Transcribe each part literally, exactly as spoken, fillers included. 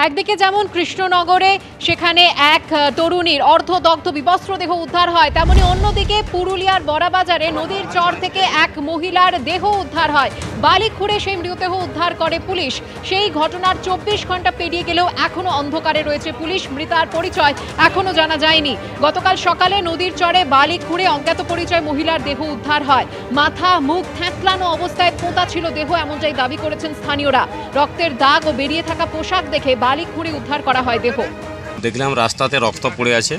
একদিকে যেমন কৃষ্ণনগরে সেখানে এক তরুণীর অর্ধদগ্ধ বিবস্ত্র দেহ উদ্ধার হয়, তেমনি অন্যদিকে পুরুলিয়ার বড়াবাজারে নদীর চর থেকে এক মহিলার দেহ উদ্ধার হয়। বালি খুঁড়ে সেই মৃতদেহ উদ্ধার করে পুলিশ। সেই ঘটনার চব্বিশ ঘন্টা পেরিয়ে গেলেও এখনো অন্ধকারে রয়েছে পুলিশ। মৃতার পরিচয় এখনো জানা যায়নি। গতকাল সকালে নদীর চরে বালি খুঁড়ে অজ্ঞাত পরিচয় মহিলার দেহ উদ্ধার হয়। মাথা মুখ থ্যাঁতলানো অবস্থায় পোঁতা ছিল দেহ, এমনটাই দাবি করেছেন স্থানীয়রা। রক্তের দাগ ও বেরিয়ে থাকা পোশাক দেখে বালি খুঁড়ে উদ্ধার করা হয় দেহ। দেখলাম রাস্তাতে রক্ত পড়ে আছে,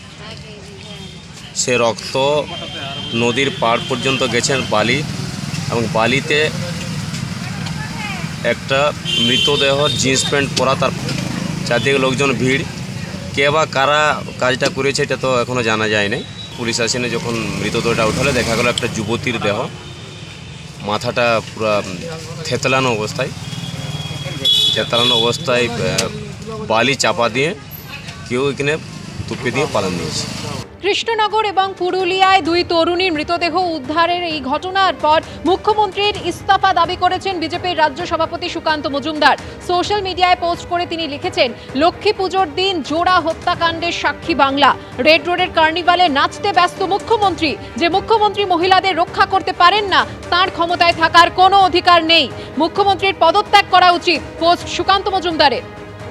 সে রক্ত নদীর পাড় পর্যন্ত গেছেন বালি, এবং বালিতে একটা মৃতদেহ জিন্স প্যান্ট পরা, তার চারদিকে লোকজন ভিড়। কে বা কারা কাজটা করেছে এটা তো এখনও জানা যায় নাই। পুলিশ আসেনি, যখন মৃতদেহটা উঠালে দেখা গেল একটা যুবতীর দেহ, মাথাটা পুরো থেতলানো অবস্থায় থেতলানো অবস্থায় বালি চাপা দিয়ে কেউ এখানে তুপে দিয়ে পালন দিয়েছে। কৃষ্ণনগর এবং পুরুলিয়ায় দুই তরুণীর মৃতদেহ উদ্ধারের এই ঘটনার পর মুখ্যমন্ত্রীর ইস্তফা দাবি করেছেন বিজেপির রাজ্য সভাপতি সুকান্ত মজুমদার। সোশ্যাল মিডিয়ায় পোস্ট করে তিনি লিখেছেন, লক্ষ্মী পুজোর দিন জোড়া হত্যাকাণ্ডের সাক্ষী বাংলা। রেড রোডের কার্নিভালে নাচতে ব্যস্ত মুখ্যমন্ত্রী। যে মুখ্যমন্ত্রী মহিলাদের রক্ষা করতে পারেন না, তার ক্ষমতায় থাকার কোনো অধিকার নেই। মুখ্যমন্ত্রীর পদত্যাগ করা উচিত। পোস্ট সুকান্ত মজুমদারের।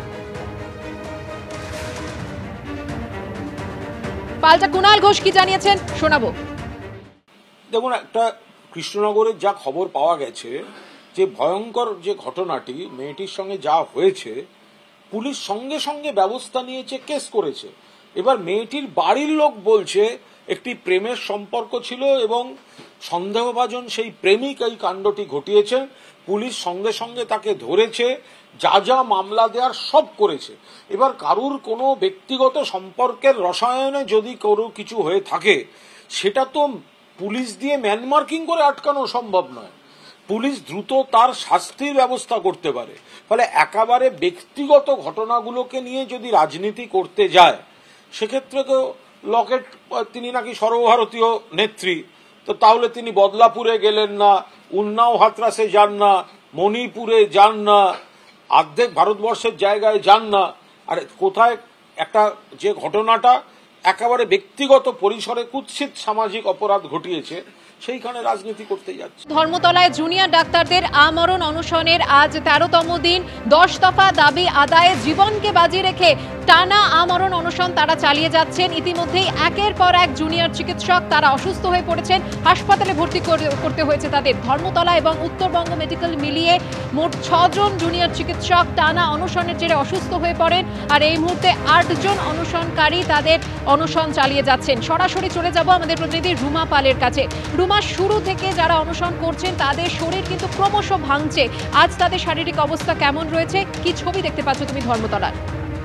পাল্টা কুণাল ঘোষ কি জানিয়েছেন শোনাবো। দেখুন, একটা কৃষ্ণনগরের যা খবর পাওয়া গেছে, যে ভয়ঙ্কর যে ঘটনাটি মেয়েটির সঙ্গে যা হয়েছে, পুলিশ সঙ্গে সঙ্গে ব্যবস্থা নিয়েছে, কেস করেছে। এবার মেয়েটির বাড়ির লোক বলছে একটি প্রেমের সম্পর্ক ছিল এবং সন্দেহভাজন সেই প্রেমিক এই কাণ্ডটি ঘটিয়েছে। পুলিশ সঙ্গে সঙ্গে তাকে ধরেছে, যা যা মামলা দেওয়ার সব করেছে। এবার কারুর কোনো ব্যক্তিগত সম্পর্কের রসায়নে যদি কারো কিছু হয়ে থাকে, সেটা তো পুলিশ দিয়ে ম্যানমার্কিং করে আটকানো সম্ভব নয়। পুলিশ দ্রুত তার শাস্তির ব্যবস্থা করতে পারে। ফলে একেবারে ব্যক্তিগত ঘটনাগুলোকে নিয়ে যদি রাজনীতি করতে যায়, সেক্ষেত্রে তো লকেট, তিনি নাকি সর্বভারতীয় নেত্রী, তো তাহলে তিনি বদলাপুরে গেলেন না, উন্নাও হাতরাসে যান না, মণিপুরে যান না, অর্ধেক ভারতবর্ষের জায়গায় যান না। আর কোথায় একটা যে ঘটনাটা একেবারে ব্যক্তিগত পরিসরে কুৎসিত সামাজিক অপরাধ ঘটিয়েছে, সেইখানে রাজনীতি করতে যাচ্ছে। ধর্মতলায় জুনিয়র ডাক্তারদের আমরণ অনশনের আজ তেরোতম দিন। দশ দফা দাবি আদায়ে জীবনকে বাজি রেখে টানা আমরণ অনশন তারা চালিয়ে যাচ্ছেন। ইতিমধ্যেই একের পর এক জুনিয়র চিকিৎসক তারা অসুস্থ হয়ে পড়েছেন, হাসপাতালে ভর্তি করতে হয়েছে তাদের। ধর্মতলা এবং উত্তরবঙ্গ মেডিকেল মিলিয়ে মোট ছজন জুনিয়র চিকিৎসক টানা অনশনের জেরে অসুস্থ হয়ে পড়েন। আর এই মুহূর্তে আটজন অনশনকারী তাদের অনশন চালিয়ে যাচ্ছেন। সরাসরি চলে যাব আমাদের প্রতিনিধি রুমা পালের কাছে। রুমা, শুরু থেকে যারা অনশন করছেন তাদের শরীর কিন্তু ক্রমশ ভাঙছে। আজ তাদের শারীরিক অবস্থা কেমন রয়েছে, কি ছবি দেখতে পাচ্ছ তুমি ধর্মতলার?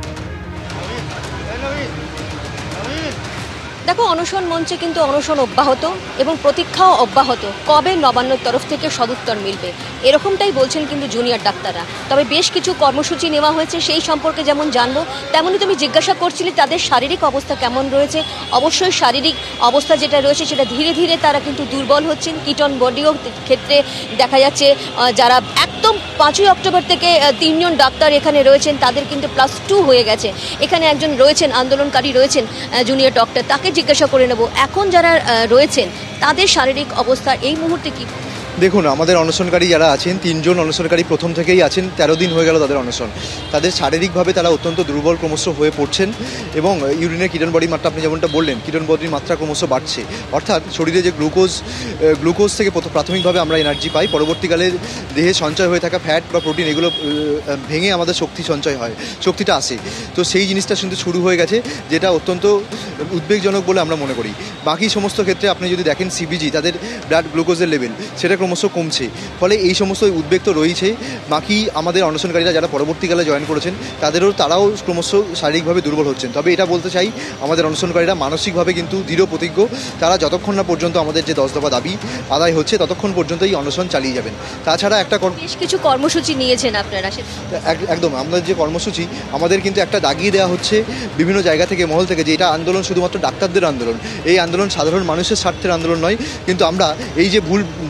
দেখো, অনশন মঞ্চে কিন্তু অনশন অব্যাহত এবং প্রতীক্ষাও অব্যাহত। কবে নবান্নর তরফ থেকে সদুত্তর মিলবে, এরকমটাই বলছেন কিন্তু জুনিয়র ডাক্তাররা। তবে বেশ কিছু কর্মসূচি নেওয়া হয়েছে, সেই সম্পর্কে যেমন জানবো, তেমনই তুমি জিজ্ঞাসা করছিলে তাদের শারীরিক অবস্থা কেমন রয়েছে। অবশ্যই শারীরিক অবস্থা যেটা রয়েছে সেটা ধীরে ধীরে তারা কিন্তু দুর্বল হচ্ছেন। কিটন বডিও ক্ষেত্রে দেখা যাচ্ছে যারা একদম পাঁচই অক্টোবর থেকে তিনজন ডাক্তার এখানে রয়েছেন, তাদের কিন্তু প্লাস টু হয়ে গেছে। এখানে একজন রয়েছেন আন্দোলনকারী রয়েছেন জুনিয়র ডক্টর, তাকে জিজ্ঞাসা করে নেব এখন যারা রয়েছেন তাদের শারীরিক অবস্থা এই মুহূর্তে কি। দেখুন, আমাদের অনশনকারী যারা আছেন, তিনজন অনশনকারী প্রথম থেকেই আছেন, তেরো দিন হয়ে গেল তাদের অনশন। তাদের শারীরিকভাবে তারা অত্যন্ত দুর্বল ক্রমশ হয়ে পড়ছেন এবং ইউরিনের কিটন বডির মাত্রা, আপনি যেমনটা বললেন, কিটন বডির মাত্রা ক্রমশ বাড়ছে। অর্থাৎ শরীরে যে গ্লুকোজ গ্লুকোজ থেকে প্রাথমিকভাবে আমরা এনার্জি পাই, পরবর্তীকালে দেহে সঞ্চয় হয়ে থাকা ফ্যাট বা প্রোটিন এগুলো ভেঙে আমাদের শক্তি সঞ্চয় হয়, শক্তিটা আসে। তো সেই জিনিসটা কিন্তু শুরু হয়ে গেছে, যেটা অত্যন্ত উদ্বেগজনক বলে আমরা মনে করি। বাকি সমস্ত ক্ষেত্রে আপনি যদি দেখেন সিবিজি, তাদের ব্লাড গ্লুকোজের লেভেল সেটা ক্রমশ কমছে। ফলে এই সমস্ত উদ্বেগ তো রয়েছে। বাকি আমাদের অনশনকারীরা যারা পরবর্তীকালে জয়েন করেছেন তাদেরও তারাও ক্রমশ শারীরিকভাবে দুর্বল হচ্ছেন। তবে এটা বলতে চাই, আমাদের অনশনকারীরা মানসিকভাবে কিন্তু দৃঢ় প্রতিজ্ঞ। তারা যতক্ষণ না পর্যন্ত আমাদের যে দশ দফা দাবি আদায় হচ্ছে ততক্ষণ পর্যন্ত এই অনশন চালিয়ে যাবেন। তাছাড়া একটা বেশ কিছু কর্মসূচি নিয়েছেন আপনারা। একদম, আমাদের যে কর্মসূচি, আমাদের কিন্তু একটা দাগিয়ে দেওয়া হচ্ছে বিভিন্ন জায়গা থেকে, মহল থেকে, যে এটা আন্দোলন শুধুমাত্র ডাক্তারদের আন্দোলন, এই আন্দোলন সাধারণ মানুষের স্বার্থের আন্দোলন নয়। কিন্তু আমরা এই যে ভুল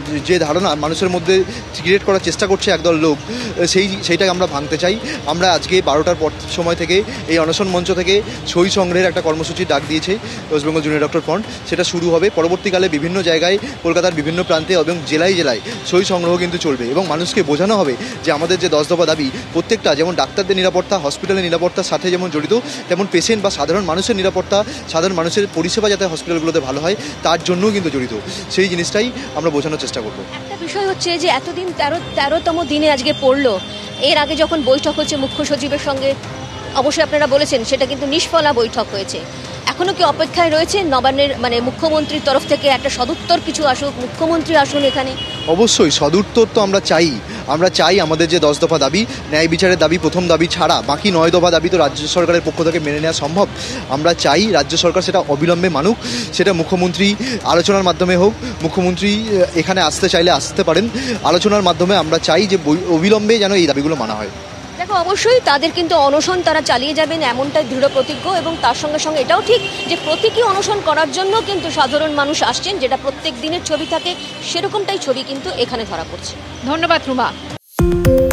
যে ধারণা মানুষের মধ্যে ক্রিয়েট করার চেষ্টা করছে একদল লোক, সেই সেইটাকে আমরা ভাঙতে চাই। আমরা আজকে বারোটার পর সময় থেকে এই অনশন মঞ্চ থেকে সই সংগ্রহের একটা কর্মসূচি ডাক দিয়েছে West Bengal junior doctor front. সেটা শুরু হবে পরবর্তীকালে বিভিন্ন জায়গায়, কলকাতার বিভিন্ন প্রান্তে এবং জেলায় জেলায় সই সংগ্রহ কিন্তু চলবে এবং মানুষকে বোঝানো হবে যে আমাদের যে দশ দফা দাবি প্রত্যেকটা, যেমন ডাক্তারদের নিরাপত্তা, হসপিটালের নিরাপত্তার সাথে যেমন জড়িত, তেমন পেশেন্ট বা সাধারণ মানুষের নিরাপত্তা, সাধারণ মানুষের পরিষেবা যাতে হসপিটালগুলোতে ভালো হয় তার জন্যও কিন্তু জড়িত। সেই জিনিসটাই আমরা বোঝানোর চেষ্টা করব। একটা বিষয় হচ্ছে যে এতদিন তেরো তেরোতম দিনে আজকে পড়লো, এর আগে যখন বৈঠক হচ্ছে মুখ্য সচিবের সঙ্গে, অবশ্যই আপনারা বলেছেন সেটা কিন্তু নিষ্ফলা বৈঠক হয়েছে। এখনো কি অপেক্ষায় রয়েছে নবান্নের মানে মুখ্যমন্ত্রীর তরফ থেকে একটা সদুত্তর কিছু আসুক, মুখ্যমন্ত্রী আসুন এখানে? অবশ্যই সদুত্তর তো আমরা চাই। আমরা চাই আমাদের যে দশ দফা দাবি, ন্যায় বিচারের দাবি প্রথম দাবি ছাড়া বাকি নয় দফা দাবি তো রাজ্য সরকারের পক্ষ থেকে মেনে নেওয়া সম্ভব। আমরা চাই রাজ্য সরকার সেটা অবিলম্বে মানুক, সেটা মুখ্যমন্ত্রী আলোচনার মাধ্যমে হোক। মুখ্যমন্ত্রী এখানে আসতে চাইলে আসতে পারেন, আলোচনার মাধ্যমে আমরা চাই যে অবিলম্বে যেন এই দাবিগুলো মানা হয়। দেখো, অবশ্যই তাদের কিন্তু অনশন তারা চালিয়ে যাবেন এমনটাই দৃঢ় প্রতিজ্ঞ, এবং তার সঙ্গে সঙ্গে এটাও ঠিক যে প্রতীকী অনশন করার জন্য কিন্তু সাধারণ মানুষ আসছেন, যেটা প্রত্যেক দিনের ছবি থাকে সেরকমটাই ছবি কিন্তু এখানে ধরা পড়ছে। ধন্যবাদ রুমা।